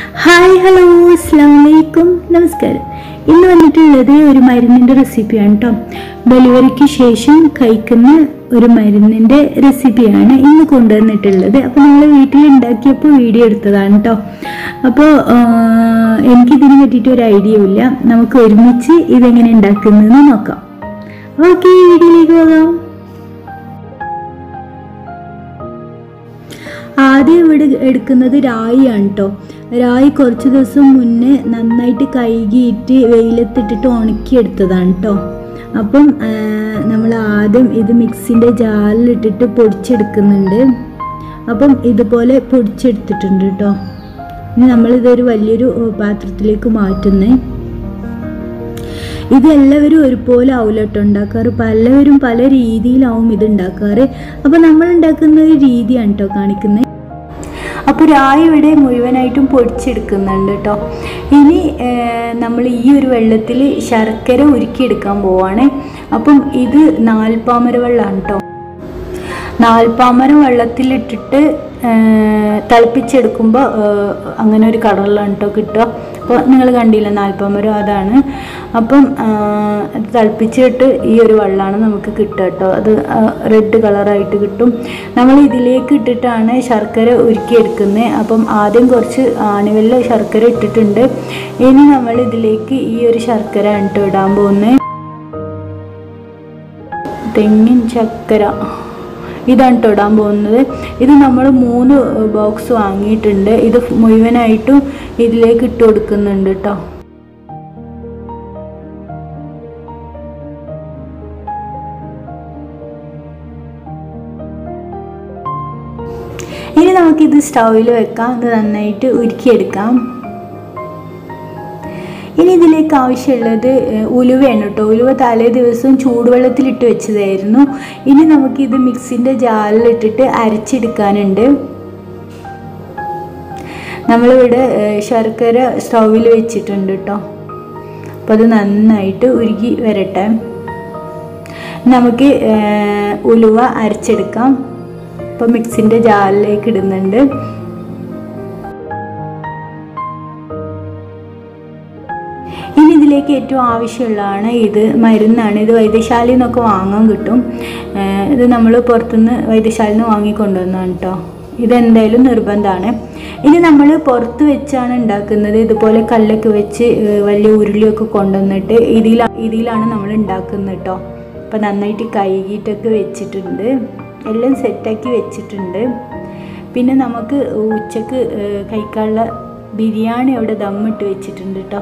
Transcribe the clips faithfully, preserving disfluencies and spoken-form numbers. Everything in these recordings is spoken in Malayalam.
ഹായ് ഹലോ അസ്സലാമലൈക്കും നമസ്കാരം. ഇന്ന് വന്നിട്ടുള്ളത് ഒരു മരുന്നിൻ്റെ റെസിപ്പിയാണ് കേട്ടോ. ഡെലിവറിക്ക് ശേഷം കഴിക്കുന്ന ഒരു മരുന്നിൻ്റെ റെസിപ്പിയാണ് ഇന്ന് കൊണ്ടുവന്നിട്ടുള്ളത്. അപ്പോൾ നമ്മൾ വീട്ടിൽ ഉണ്ടാക്കിയപ്പോൾ വീഡിയോ എടുത്തതാണ് കേട്ടോ. അപ്പോൾ എനിക്കിതിനെ പറ്റിയിട്ട് ഒരു ഐഡിയ ഇല്ല. നമുക്ക് ഒരുമിച്ച് ഇതെങ്ങനെ ഉണ്ടാക്കുന്നതെന്ന് നോക്കാം. ഓക്കെ, വീഡിയോയിലേക്ക് പോകാം. ആദ്യം ഇവിടെ എടുക്കുന്നത് രായിയാണ് കേട്ടോ. രായി കുറച്ച് ദിവസം മുന്നേ നന്നായിട്ട് കഴുകിയിട്ട് വെയിലത്തിട്ടിട്ട് ഉണക്കിയെടുത്തതാണ് കേട്ടോ. അപ്പം നമ്മൾ ആദ്യം ഇത് മിക്സിൻ്റെ ജാറിലിട്ടിട്ട് പൊടിച്ചെടുക്കുന്നുണ്ട്. അപ്പം ഇതുപോലെ പൊടിച്ചെടുത്തിട്ടുണ്ട് കേട്ടോ. ഇനി നമ്മളിതൊരു വലിയൊരു പാത്രത്തിലേക്ക് മാറ്റുന്നേ. ഇത് എല്ലാവരും ഒരുപോലെ ആവില്ല കേട്ടോ ഉണ്ടാക്കാറ്. പലവരും പല രീതിയിലാവും ഇത് ഉണ്ടാക്കാറ്. അപ്പോൾ നമ്മൾ ഉണ്ടാക്കുന്ന ഒരു രീതിയാണ് കേട്ടോ കാണിക്കുന്നത്. അപ്പോൾ രായി ഇവിടെ മുഴുവനായിട്ടും പൊടിച്ചെടുക്കുന്നുണ്ട് കേട്ടോ. ഇനി നമ്മൾ ഈ ഒരു വെള്ളത്തിൽ ശർക്കര ഉരുക്കിയെടുക്കാൻ പോവാണ്. അപ്പം ഇത് നാൽപ്പാമര വെള്ളമാണ് കേട്ടോ. നാൽപ്പാമര വെള്ളത്തിലിട്ടിട്ട് തിളപ്പിച്ചെടുക്കുമ്പോൾ അങ്ങനെ ഒരു കളറിലാണ് കേട്ടോ കിട്ടുക. അപ്പോൾ നിങ്ങൾ കണ്ടില്ല നാൽപ്പാമരം, അതാണ്. അപ്പം തിളപ്പിച്ചിട്ട് ഈ ഒരു വെള്ളമാണ് നമുക്ക് കിട്ടുക കേട്ടോ. അത് റെഡ് കളറായിട്ട് കിട്ടും. നമ്മൾ ഇതിലേക്ക് ഇട്ടിട്ടാണ് ശർക്കര ഉരുക്കിയെടുക്കുന്നത്. അപ്പം ആദ്യം കുറച്ച് ആണിവെല്ല ശർക്കര ഇട്ടിട്ടുണ്ട്. ഇനി നമ്മൾ ഇതിലേക്ക് ഈ ഒരു ശർക്കര കേട്ടോ ഇടാൻ പോകുന്നത്. തെങ്ങിൻ ശർക്കര ഇതാണ് കേട്ടോ ഇടാൻ പോകുന്നത്. ഇത് നമ്മൾ മൂന്ന് ബോക്സ് വാങ്ങിയിട്ടുണ്ട്. ഇത് മുഴുവനായിട്ടും ഇതിലേക്ക് ഇട്ട് കൊടുക്കുന്നുണ്ട് കേട്ടോ. ഇനി നമുക്കിത് സ്റ്റൗവിൽ വെക്കാം. ഇത് നന്നായിട്ട് ഉരുക്കിയെടുക്കാം. ഇനി ഇതിലേക്ക് ആവശ്യമുള്ളത് ഉലുവയാണ് കേട്ടോ. ഉലുവ തലേ ദിവസം ചൂടുവെള്ളത്തിലിട്ട് വെച്ചതായിരുന്നു. ഇനി നമുക്കിത് മിക്സിൻ്റെ ജാറിലിട്ടിട്ട് അരച്ചെടുക്കാനുണ്ട്. നമ്മളിവിടെ ശർക്കര സ്റ്റൗവിൽ വെച്ചിട്ടുണ്ട് കേട്ടോ. അപ്പോൾ അത് നന്നായിട്ട് ഉരുകി വരട്ടെ. നമുക്ക് ഉലുവ അരച്ചെടുക്കാം. അപ്പോൾ മിക്സിൻ്റെ ജാറിലേക്ക് ഇടുന്നുണ്ട്. ഇനി ഇതിലേക്ക് ഏറ്റവും ആവശ്യമുള്ളതാണ് ഇത് മരുന്നാണ്. ഇത് വൈദ്യശാലയിൽ നിന്നൊക്കെ വാങ്ങാൻ കിട്ടും. ഇത് നമ്മൾ പുറത്തുനിന്ന് വൈദ്യശാലയിൽ നിന്ന് വാങ്ങിക്കൊണ്ടുവന്നതാണ് കേട്ടോ. ഇതെന്തായാലും നിർബന്ധമാണ്. ഇനി നമ്മൾ പുറത്ത് വെച്ചാണ് ഉണ്ടാക്കുന്നത്. ഇതുപോലെ കല്ലൊക്കെ വെച്ച് വലിയ ഉരുളിയൊക്കെ കൊണ്ടുവന്നിട്ട് ഇതിൽ ഇതിലാണ് നമ്മൾ ഉണ്ടാക്കുന്നത് കേട്ടോ. അപ്പം നന്നായിട്ട് കഴുകിയിട്ടൊക്കെ വെച്ചിട്ടുണ്ട്. എല്ലാം സെറ്റാക്കി വെച്ചിട്ടുണ്ട്. പിന്നെ നമുക്ക് ഉച്ചക്ക് കഴിക്കാനുള്ള ബിരിയാണി അവിടെ ദമ്മിട്ട് വെച്ചിട്ടുണ്ട് കേട്ടോ.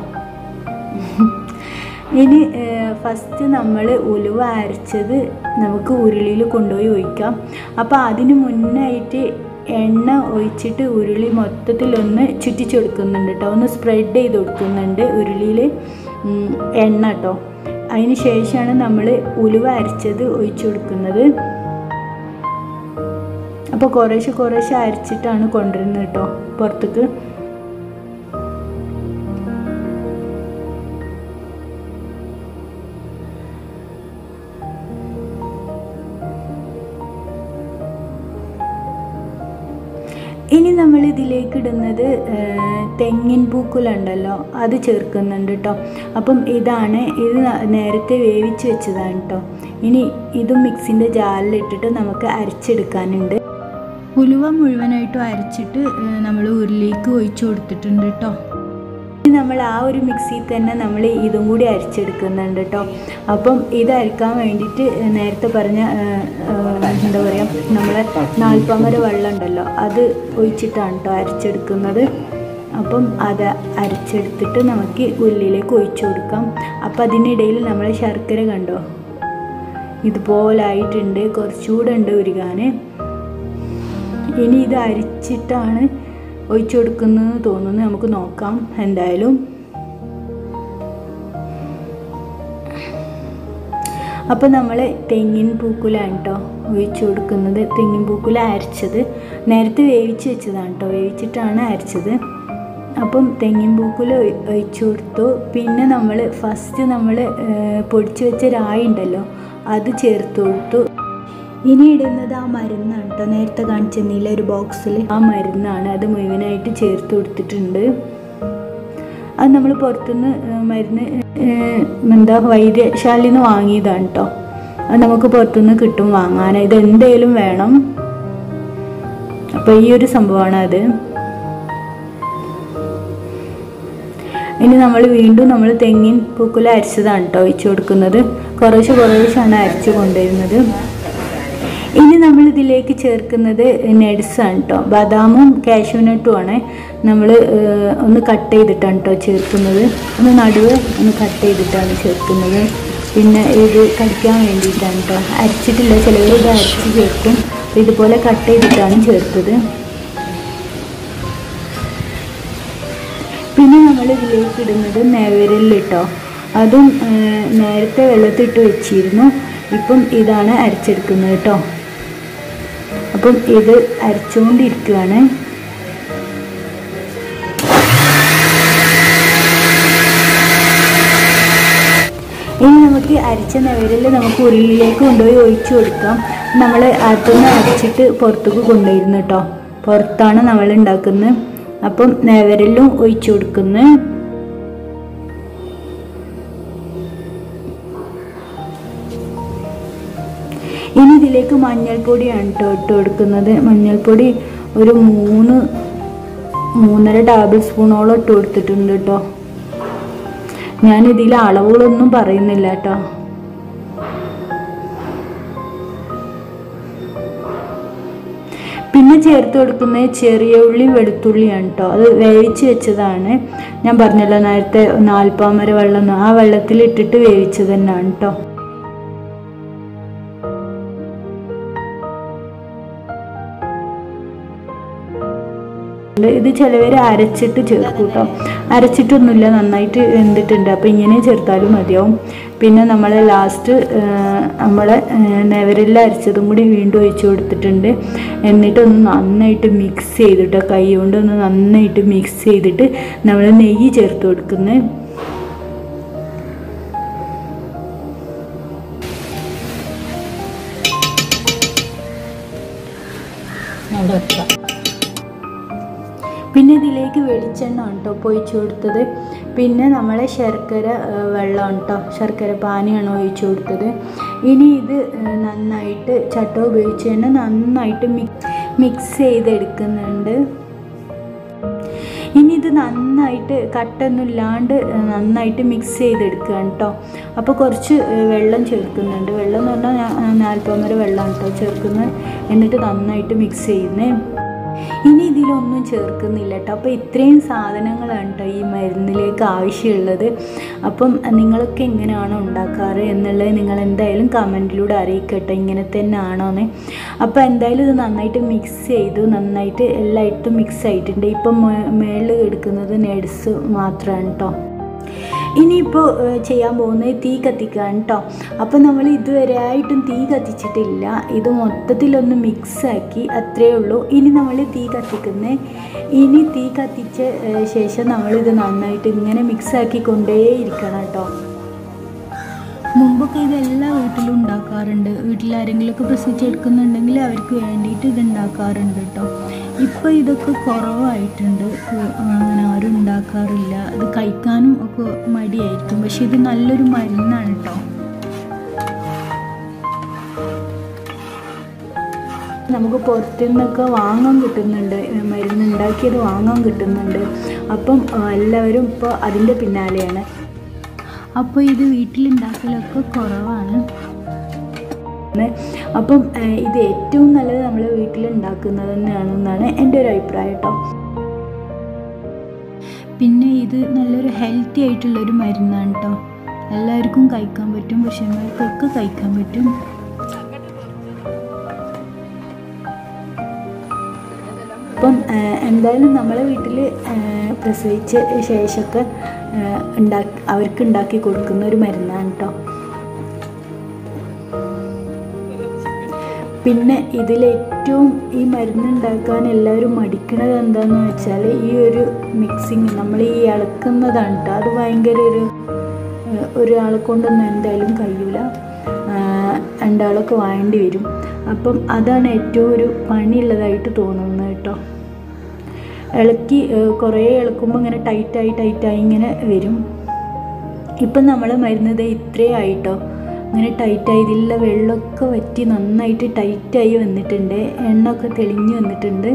ഇനി ഫസ്റ്റ് നമ്മൾ ഉലുവ അരച്ചത് നമുക്ക് ഉരുളിയിൽ കൊണ്ടുപോയി ഒഴിക്കാം. അപ്പോൾ അതിന് മുന്നായിട്ട് എണ്ണ ഒഴിച്ചിട്ട് ഉരുളി മൊത്തത്തിലൊന്ന് ചുറ്റിച്ച് കൊടുക്കുന്നുണ്ട് കേട്ടോ. ഒന്ന് സ്പ്രെഡ് ചെയ്ത് കൊടുക്കുന്നുണ്ട് ഉരുളിയിൽ എണ്ണ കേട്ടോ. അതിന് ശേഷമാണ് നമ്മൾ ഉലുവ അരച്ചത് ഒഴിച്ചു കൊടുക്കുന്നത്. അപ്പോൾ കുറേശ്ശെ കുറേശ്ശെ അരച്ചിട്ടാണ് കൊണ്ടുവരുന്നത് കേട്ടോ പുറത്തേക്ക്. ഇനി നമ്മൾ ഇതിലേക്ക് ഇടുന്നത് തെങ്ങിൻ പൂക്കുലുണ്ടല്ലോ, അത് ചേർക്കുന്നുണ്ട് കേട്ടോ. അപ്പം ഇതാണ്, ഇത് നേരത്തെ വേവിച്ച് വെച്ചതാണ് കേട്ടോ. ഇനി ഇതും മിക്സിൻ്റെ ജാറിലിട്ടിട്ട് നമുക്ക് അരച്ചെടുക്കാനുണ്ട്. ഉലുവ മുഴുവനായിട്ടും അരച്ചിട്ട് നമ്മൾ ഉരുളിലേക്ക് ഒഴിച്ചു കൊടുത്തിട്ടുണ്ട് കേട്ടോ. നമ്മൾ ആ ഒരു മിക്സിയിൽ തന്നെ നമ്മൾ ഇതും കൂടി അരച്ചെടുക്കുന്നുണ്ട് കേട്ടോ. അപ്പം ഇത് അരക്കാൻ വേണ്ടിയിട്ട് നേരത്തെ പറഞ്ഞ എന്താ പറയുക, നമ്മളെ നാൽപ്പാമര വെള്ളം ഉണ്ടല്ലോ അത് ഒഴിച്ചിട്ടാണ് കേട്ടോ അരച്ചെടുക്കുന്നത്. അപ്പം അത് അരച്ചെടുത്തിട്ട് നമുക്ക് ഉള്ളിലേക്ക് ഒഴിച്ചു കൊടുക്കാം. അപ്പം അതിനിടയിൽ നമ്മൾ ശർക്കര കണ്ടോ ഇതുപോലായിട്ടുണ്ട്. കുറച്ചുകൂടെ ഉണ്ട് ഉരുകാൻ. ഇനി ഇത് അരിച്ചിട്ടാണ് ഒഴിച്ചു കൊടുക്കുന്നത് തോന്നുന്നു. നമുക്ക് നോക്കാം എന്തായാലും. അപ്പോൾ നമ്മൾ തെങ്ങിൻ പൂക്കുലാണ് കേട്ടോ ഒഴിച്ചു കൊടുക്കുന്നത്. തെങ്ങിൻ പൂക്കുല അരച്ചത് നേരത്തെ വേവിച്ച് വെച്ചതാണ് കേട്ടോ. വേവിച്ചിട്ടാണ് അരച്ചത്. അപ്പം തെങ്ങിൻ പൂക്കുല ഒഴിച്ചു കൊടുത്തു. പിന്നെ നമ്മൾ ഫസ്റ്റ് നമ്മൾ പൊടിച്ച് വെച്ച രായി ഉണ്ടല്ലോ അത് ചേർത്ത് കൊടുത്തു. ഇനി ഇടുന്നത് ആ മരുന്നാണ് കേട്ടോ, നേരത്തെ കാണിച്ച നീല ഒരു ബോക്സിൽ ആ മരുന്നാണ്. അത് മുഴുവനായിട്ട് ചേർത്ത് കൊടുത്തിട്ടുണ്ട്. അത് നമ്മൾ പുറത്തുനിന്ന് മരുന്ന് എന്താ വൈദ്യശാലയിൽ നിന്ന് വാങ്ങിയതാണ് കേട്ടോ. അത് നമുക്ക് പുറത്തുനിന്ന് കിട്ടും വാങ്ങാൻ. ഇത് എന്തായാലും വേണം. അപ്പോൾ ഈ ഒരു സംഭവമാണ് അത്. ഇനി നമ്മൾ വീണ്ടും നമ്മൾ തെങ്ങിൻ പൂക്കുല അരച്ചതാണ് കേട്ടോ ഒഴിച്ചു കൊടുക്കുന്നത്. കുറേശ്ശെ കുറേശ്ശാണ് അരച്ച് കൊണ്ടുവരുന്നത്. ഇനി നമ്മൾ ഇതിലേക്ക് ചേർക്കുന്നത് നട്സാണ് കേട്ടോ, ബദാമും കാഷ്യൂനട്ടുമാണ്. നമ്മൾ ഒന്ന് കട്ട് ചെയ്തിട്ടാണ് കേട്ടോ ചേർക്കുന്നത്. ഒന്ന് നടുവ് ഒന്ന് കട്ട് ചെയ്തിട്ടാണ് ചേർക്കുന്നത്. പിന്നെ ഇത് കടിക്കാൻ വേണ്ടിയിട്ടാണ് കേട്ടോ, അരച്ചിട്ടില്ല. ചിലവർ ഇത് അരച്ച് ചേർക്കും. ഇതുപോലെ കട്ട് ചെയ്തിട്ടാണ് ചേർത്തത്. പിന്നെ നമ്മൾ ഇതിലേക്ക് ഇടുന്നത് നെവരല് കേട്ടോ. അതും നേരത്തെ വെള്ളത്തിട്ട് വെച്ചിരുന്നു. ഇപ്പം ഇതാണ് അരച്ചെടുക്കുന്നത് കേട്ടോ. അപ്പം ഇത് അരച്ചുകൊണ്ടിരിക്കുകയാണ്. ഇനി നമുക്ക് അരച്ച നെവരല് നമുക്ക് ഉരുളിയിലേക്ക് കൊണ്ടുപോയി ഒഴിച്ചു കൊടുക്കാം. നമ്മൾ അകത്തുനിന്ന് അരച്ചിട്ട് പുറത്തേക്ക് കൊണ്ടുവരുന്നു കേട്ടോ. പുറത്താണ് നമ്മൾ ഉണ്ടാക്കുന്നത്. അപ്പം നെവരലും ഒഴിച്ചു കൊടുക്കുന്നു. ഇനി ഇതിലേക്ക് മഞ്ഞൾപ്പൊടിയാണ് കേട്ടോ ഇട്ട് കൊടുക്കുന്നത്. മഞ്ഞൾപ്പൊടി ഒരു മൂന്ന് മൂന്നര ടേബിൾ സ്പൂണോളം ഇട്ട് കൊടുത്തിട്ടുണ്ട് കേട്ടോ. ഞാനിതിൽ അളവുകളൊന്നും പറയുന്നില്ല കേട്ടോ. പിന്നെ ചേർത്ത് കൊടുക്കുന്നത് ചെറിയ ഉള്ളി വെളുത്തുള്ളിയാണ് കേട്ടോ. അത് വേവിച്ച് വെച്ചതാണ്. ഞാൻ പറഞ്ഞല്ലോ നേരത്തെ നാൽപ്പാമര വെള്ളം, ആ വെള്ളത്തിൽ ഇട്ടിട്ട് വേവിച്ചത് തന്നെയാണ് കേട്ടോ. ഇത് ചിലവർ അരച്ചിട്ട് ചേർക്കും കേട്ടോ. അരച്ചിട്ടൊന്നുമില്ല, നന്നായിട്ട് വെന്തിട്ടുണ്ട്. അപ്പോൾ ഇങ്ങനെ ചേർത്താലും മതിയാവും. പിന്നെ നമ്മൾ ലാസ്റ്റ് നമ്മൾ നെവരെല്ലാം അരച്ചതും കൂടി വീണ്ടും ഒഴിച്ചു കൊടുത്തിട്ടുണ്ട്. എന്നിട്ടൊന്ന് നന്നായിട്ട് മിക്സ് ചെയ്തിട്ട് കൈ കൊണ്ടൊന്ന് നന്നായിട്ട് മിക്സ് ചെയ്തിട്ട് നമ്മൾ നെയ്യ് ചേർത്ത് കൊടുക്കുന്നത്. പിന്നെ ഇതിലേക്ക് വെളിച്ചെണ്ണ കേട്ടോ ഒഴിച്ചു കൊടുത്തത്. പിന്നെ നമ്മളെ ശർക്കര വെള്ളമാണ് കേട്ടോ, ശർക്കര പാനിയാണ് ഒഴിച്ചു കൊടുത്തത്. ഇനി ഇത് നന്നായിട്ട് ചട്ട ഉപയോഗിച്ച് തന്നെ നന്നായിട്ട് മിക്സ് മിക്സ് ചെയ്തെടുക്കുന്നുണ്ട്. ഇനി ഇത് നന്നായിട്ട് കട്ടൊന്നും ഇല്ലാണ്ട് നന്നായിട്ട് മിക്സ് ചെയ്തെടുക്കുകയാണ് കേട്ടോ. അപ്പോൾ കുറച്ച് വെള്ളം ചേർക്കുന്നുണ്ട്. വെള്ളം എന്ന് പറഞ്ഞാൽ ഞാൻ നാൽപ്പമര വെള്ളമാണ് കേട്ടോ ചേർക്കുന്നത്. എന്നിട്ട് നന്നായിട്ട് മിക്സ് ചെയ്യുന്നത്. ഇനി ഇതിലൊന്നും ചേർക്കുന്നില്ല കേട്ടോ. അപ്പോൾ ഇത്രയും സാധനങ്ങളാണ് കേട്ടോ ഈ മരുന്നിലേക്ക് ആവശ്യമുള്ളത്. അപ്പം നിങ്ങളൊക്കെ എങ്ങനെയാണോ ഉണ്ടാക്കാറ് എന്നുള്ളത് നിങ്ങൾ എന്തായാലും കമൻറ്റിലൂടെ അറിയിക്കട്ടെ, ഇങ്ങനെ തന്നെ ആണോന്ന്. അപ്പോൾ എന്തായാലും ഇത് നന്നായിട്ട് മിക്സ് ചെയ്തു. നന്നായിട്ട് എല്ലായിടത്തും മിക്സ് ആയിട്ടുണ്ട്. ഇപ്പം മേളിൽ എടുക്കുന്നത് നട്സ് മാത്രമാണ് കേട്ടോ. ഇനിയിപ്പോൾ ചെയ്യാൻ പോകുന്നത് തീ കത്തിക്കുകയാണ് കേട്ടോ. അപ്പോൾ നമ്മൾ ഇതുവരെയായിട്ടും തീ കത്തിച്ചിട്ടില്ല. ഇത് മൊത്തത്തിലൊന്ന് മിക്സാക്കി, അത്രയേ ഉള്ളൂ. ഇനി നമ്മൾ തീ കത്തിക്കുന്നത്. ഇനി തീ കത്തിച്ച ശേഷം നമ്മളിത് നന്നായിട്ട് ഇങ്ങനെ മിക്സാക്കി കൊണ്ടേയിരിക്കണം കേട്ടോ. മുമ്പൊക്കെ ഇതെല്ലാ വീട്ടിലും ഉണ്ടാക്കാറുണ്ട്. വീട്ടിലാരെങ്കിലുമൊക്കെ പ്രസവിച്ചെടുക്കുന്നുണ്ടെങ്കിൽ അവർക്ക് വേണ്ടിയിട്ട് ഇത് ഉണ്ടാക്കാറുണ്ട് കേട്ടോ. ഇപ്പോൾ ഇതൊക്കെ കുറവായിട്ടുണ്ട്. അങ്ങനെ ആരും ഉണ്ടാക്കാറില്ല. ഇത് കഴിക്കാനും ഒക്കെ മടിയായിരിക്കും. പക്ഷെ ഇത് നല്ലൊരു മരുന്നാണ് കേട്ടോ. നമുക്ക് പുറത്തുനിന്നൊക്കെ വാങ്ങാൻ കിട്ടുന്നുണ്ട്, മരുന്ന് ഉണ്ടാക്കിയത് വാങ്ങാൻ കിട്ടുന്നുണ്ട്. അപ്പം എല്ലാവരും ഇപ്പോൾ അതിൻ്റെ പിന്നാലെയാണ്. അപ്പോൾ ഇത് വീട്ടിലുണ്ടാക്കലൊക്കെ കുറവാണ്. അപ്പം ഇത് ഏറ്റവും നല്ലത് നമ്മൾ വീട്ടിലുണ്ടാക്കുന്നത് തന്നെയാണെന്നാണ് എൻ്റെ ഒരു അഭിപ്രായം കേട്ടോ. പിന്നെ ഇത് നല്ലൊരു ഹെൽത്തി ആയിട്ടുള്ളൊരു മരുന്നാണ് കേട്ടോ. എല്ലാവർക്കും കഴിക്കാൻ പറ്റും, പുരുഷന്മാർക്കൊക്കെ കഴിക്കാൻ പറ്റും. അപ്പം എന്തായാലും നമ്മളെ വീട്ടിൽ പ്രസവിച്ച ശേഷമൊക്കെ ഉണ്ടാക്കി അവർക്ക് ഉണ്ടാക്കി കൊടുക്കുന്ന ഒരു മരുന്നാണ് കേട്ടോ. പിന്നെ ഇതിലേറ്റവും ഈ മരുന്നുണ്ടാക്കാൻ എല്ലാവരും മടിക്കുന്നത് എന്താണെന്ന് വെച്ചാൽ ഈ ഒരു മിക്സിങ്, നമ്മൾ ഈ ഇളക്കുന്നതാണ് കേട്ടോ. അത് ഭയങ്കര ഒരു ഒരാളെ കൊണ്ടൊന്നും എന്തായാലും കഴിയില്ല, രണ്ടാളൊക്കെ വേണ്ടി വരും. അപ്പം അതാണ് ഏറ്റവും ഒരു പണിയുള്ളതായിട്ട് തോന്നുന്നത് കേട്ടോ. ഇളക്കി കുറേ ഇളക്കുമ്പോൾ ഇങ്ങനെ ടൈറ്റായി ടൈറ്റായി ഇങ്ങനെ വരും. ഇപ്പം നമ്മൾ മരുന്നത് ഇത്രയും ആയിട്ടോ, ഇങ്ങനെ ടൈറ്റായി ഇതിലുള്ള വെള്ളമൊക്കെ വറ്റി നന്നായിട്ട് ടൈറ്റായി വന്നിട്ടുണ്ട്. എണ്ണ ഒക്കെ തെളിഞ്ഞ് വന്നിട്ടുണ്ട്.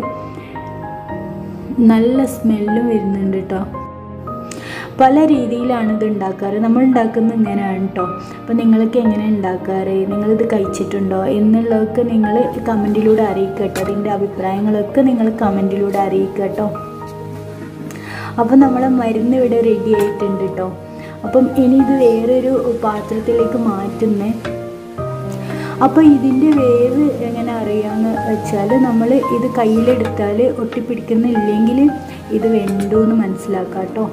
നല്ല സ്മെല്ലും വരുന്നുണ്ട് കേട്ടോ. പല രീതിയിലാണ് ഇത് ഉണ്ടാക്കാറ്. നമ്മൾ ഉണ്ടാക്കുന്നത് ഇങ്ങനെയാണ് കേട്ടോ. അപ്പോൾ നിങ്ങളൊക്കെ എങ്ങനെ ഉണ്ടാക്കാറ്, നിങ്ങളിത് കഴിച്ചിട്ടുണ്ടോ എന്നുള്ളതൊക്കെ നിങ്ങൾ കമൻറ്റിലൂടെ അറിയിക്കുക കേട്ടോ. അതിൻ്റെ അഭിപ്രായങ്ങളൊക്കെ നിങ്ങൾ കമൻറ്റിലൂടെ അറിയിക്കുക കേട്ടോ. അപ്പോൾ നമ്മളെ മരുന്ന് ഇവിടെ റെഡി ആയിട്ടുണ്ട് കേട്ടോ. അപ്പം ഇനി ഇത് വേറൊരു പാത്രത്തിലേക്ക് മാറ്റുന്നേ. അപ്പോൾ ഇതിൻ്റെ വേവ് എങ്ങനെ അറിയാമെന്ന് വെച്ചാൽ നമ്മൾ ഇത് കയ്യിലെടുത്താൽ ഒട്ടിപ്പിടിക്കുന്നില്ലെങ്കിൽ ഇത് വെന്തു എന്ന് മനസ്സിലാക്കാം കേട്ടോ.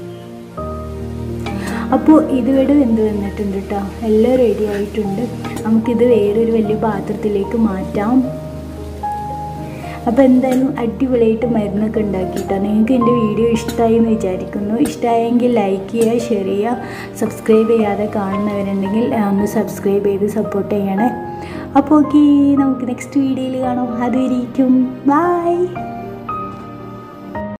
അപ്പോൾ ഇതിവിടെ വെന്ത് വന്നിട്ടുണ്ട് കേട്ടോ. എല്ലാം റെഡി ആയിട്ടുണ്ട്. നമുക്കിത് വേറൊരു വലിയ പാത്രത്തിലേക്ക് മാറ്റാം. അപ്പോൾ എന്തായാലും അടിപൊളിയായിട്ട് മരുന്നൊക്കെ ഉണ്ടാക്കിയിട്ടാണ്. നിങ്ങൾക്ക് എൻ്റെ വീഡിയോ ഇഷ്ടമായി എന്ന് വിചാരിക്കുന്നു. ഇഷ്ടമായെങ്കിൽ ലൈക്ക് ചെയ്യുക, ഷെയർ ചെയ്യുക. സബ്സ്ക്രൈബ് ചെയ്യാതെ കാണുന്നവരുണ്ടെങ്കിൽ ഒന്ന് സബ്സ്ക്രൈബ് ചെയ്ത് സപ്പോർട്ട് ചെയ്യണേ. അപ്പോൾ ഓക്കെ, നമുക്ക് നെക്സ്റ്റ് വീഡിയോയിൽ കാണാം. അതുവരെയും ബൈ.